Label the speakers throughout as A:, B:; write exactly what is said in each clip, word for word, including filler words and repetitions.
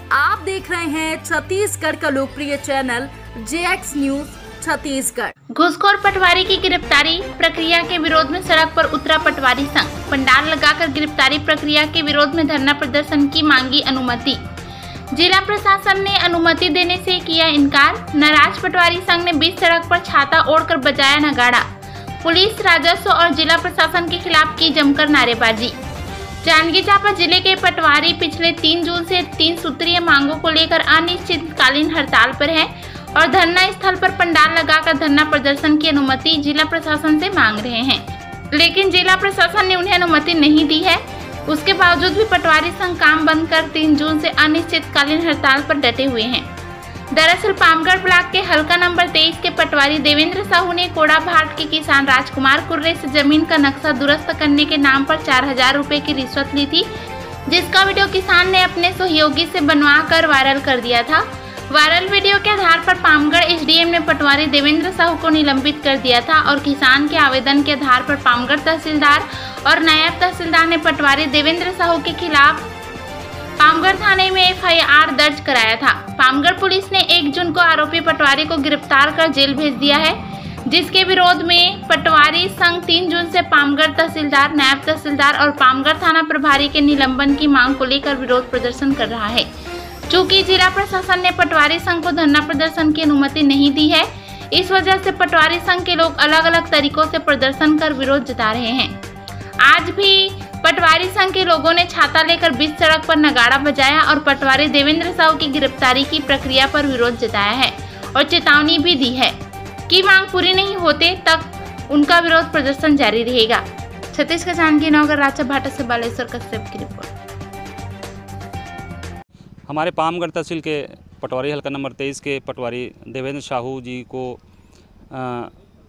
A: आप देख रहे हैं छत्तीसगढ़ का लोकप्रिय channel J X news Chhattisgarh.
B: घूसखोर पटवारी की गिरफ्तारी प्रक्रिया के विरोध में सड़क पर उतरा पटवारी संघ। पंडाल लगाकर गिरफ्तारी प्रक्रिया के विरोध में धरना प्रदर्शन की मांगी अनुमति। जिला प्रशासन ने अनुमति देने से किया इनकार। नाराज पटवारी संघ ने बीच सड़क पर छाता ओढ़कर बजाया नगाड़ा। पुलिस, राजस्व और जिला प्रशासन के खिलाफ की जमकर नारेबाजी। जांजगीर चांपा जिले के पटवारी पिछले तीन जून से तीन सूत्रीय मांगों को लेकर अनिश्चितकालीन हड़ताल पर है और धरना स्थल पर पंडाल लगाकर धरना प्रदर्शन की अनुमति जिला प्रशासन से मांग रहे हैं, लेकिन जिला प्रशासन ने उन्हें अनुमति नहीं दी है। उसके बावजूद भी पटवारी संघ काम बंद कर तीन जून से अनिश्चितकालीन हड़ताल पर डटे हुए हैं। दरअसल पामगढ़ ब्लॉक के हल्का नंबर तेईस के पटवारी देवेंद्र साहू ने कोड़ाभाट के किसान राजकुमार कुर्रे से जमीन का नक्शा दुरुस्त करने के नाम पर चार हजार रुपए की रिश्वत ली थी, जिसका वीडियो किसान ने अपने सहयोगी से बनवा कर वायरल कर दिया था। वायरल वीडियो के आधार पर पामगढ़ एस डी एम ने पटवारी देवेंद्र साहू को निलंबित कर दिया था और किसान के आवेदन के आधार पर पामगढ़ तहसीलदार और नायब तहसीलदार ने पटवारी देवेंद्र साहू के खिलाफ पामगढ़ थाने में एफ आई आर दर्ज कराया था। पामगढ़ पुलिस ने एक जून को आरोपी पटवारी को गिरफ्तार कर जेल भेज दिया है, जिसके विरोध में पटवारी संघ तीन जून से पामगढ़ तहसीलदार, नायब तहसीलदार और पामगढ़ थाना प्रभारी के निलंबन की मांग को लेकर विरोध प्रदर्शन कर रहा है। चूँकि जिला प्रशासन ने पटवारी संघ को धरना प्रदर्शन की अनुमति नहीं दी है, इस वजह से पटवारी संघ के लोग अलग अलग तरीकों से प्रदर्शन कर विरोध जता रहे हैं। आज भी पटवारी संघ के लोगों ने छाता लेकर बीच सड़क पर नगाड़ा बजाया और पटवारी देवेंद्र साहू की गिरफ्तारी की प्रक्रिया पर विरोध जताया है और चेतावनी भी दी है कि मांग पूरी नहीं होते तक उनका विरोध प्रदर्शन जारी रहेगा। छत्तीसगढ़ जांजगीर नगर राजा भाटा से बालेश्वर कश्यप की रिपोर्ट।
C: हमारे पामगढ़ तहसील के पटवारी हल्का नंबर तेईस के पटवारी देवेंद्र साहू जी को आ,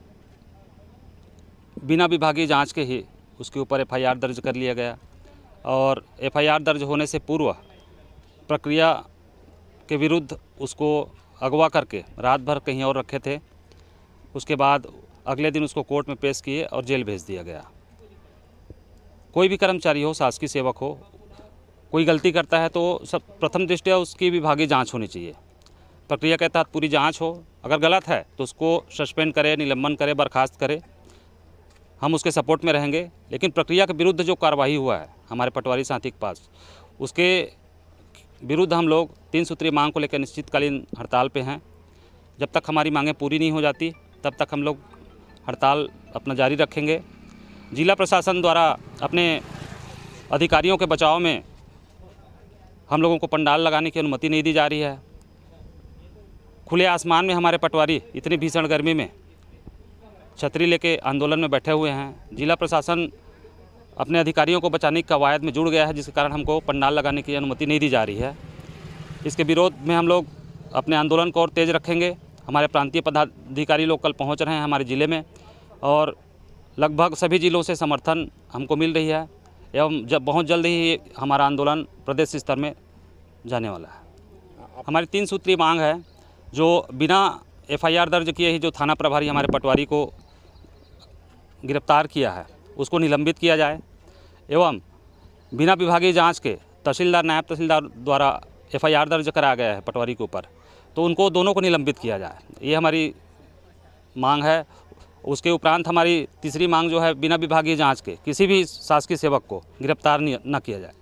C: बिना विभागीय जांच के ही उसके ऊपर एफ आई आर दर्ज कर लिया गया और एफ आई आर दर्ज होने से पूर्व प्रक्रिया के विरुद्ध उसको अगवा करके रात भर कहीं और रखे थे। उसके बाद अगले दिन उसको कोर्ट में पेश किए और जेल भेज दिया गया। कोई भी कर्मचारी हो, शासकीय सेवक हो, कोई गलती करता है तो सब प्रथम दृष्टया उसकी विभागीय जांच होनी चाहिए। प्रक्रिया के तहत पूरी जांच हो, अगर गलत है तो उसको सस्पेंड करे, निलंबन करे, बर्खास्त करे। हम उसके सपोर्ट में रहेंगे, लेकिन प्रक्रिया के विरुद्ध जो कार्रवाई हुआ है हमारे पटवारी साथी के पास, उसके विरुद्ध हम लोग तीन सूत्रीय मांग को लेकर निश्चितकालीन हड़ताल पे हैं। जब तक हमारी मांगें पूरी नहीं हो जाती तब तक हम लोग हड़ताल अपना जारी रखेंगे। जिला प्रशासन द्वारा अपने अधिकारियों के बचाव में हम लोगों को पंडाल लगाने की अनुमति नहीं दी जा रही है। खुले आसमान में हमारे पटवारी इतनी भीषण गर्मी में छतरी लेके आंदोलन में बैठे हुए हैं। जिला प्रशासन अपने अधिकारियों को बचाने की कवायद में जुड़ गया है, जिसके कारण हमको पंडाल लगाने की अनुमति नहीं दी जा रही है। इसके विरोध में हम लोग अपने आंदोलन को और तेज़ रखेंगे। हमारे प्रांतीय पदाधिकारी लोग कल पहुंच रहे हैं हमारे ज़िले में और लगभग सभी ज़िलों से समर्थन हमको मिल रही है एवं जब बहुत जल्द ही हमारा आंदोलन प्रदेश स्तर में जाने वाला है। हमारी तीन सूत्रीय मांग है, जो बिना एफ आई आर दर्ज किए ही जो थाना प्रभारी हमारे पटवारी को गिरफ्तार किया है उसको निलंबित किया जाए एवं बिना विभागीय जांच के तहसीलदार, नायब तहसीलदार द्वारा एफ आई आर दर्ज कराया गया है पटवारी के ऊपर, तो उनको दोनों को निलंबित किया जाए। ये हमारी मांग है। उसके उपरांत हमारी तीसरी मांग जो है, बिना विभागीय जांच के किसी भी शासकीय सेवक को गिरफ्तार न किया जाए।